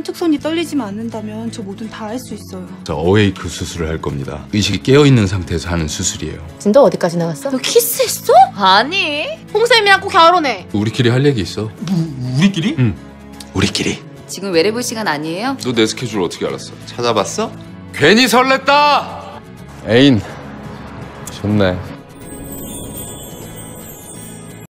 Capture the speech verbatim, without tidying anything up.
한쪽손이 떨리지만 않는다면 저 뭐든 다 할 수 있어요. 저 어웨이크 수술을 할 겁니다. 의식이 깨어있는 상태에서 하는 수술이에요. 진도 어디까지 나갔어? 너 키스했어? 아니. 홍쌤이랑 꼭 결혼해. 우리끼리 할 얘기 있어. 뭐, 우리끼리? 응. 우리끼리. 지금 외래 볼 시간 아니에요? 너 내 스케줄 어떻게 알았어? 찾아봤어? 괜히 설렜다! 애인 좋네.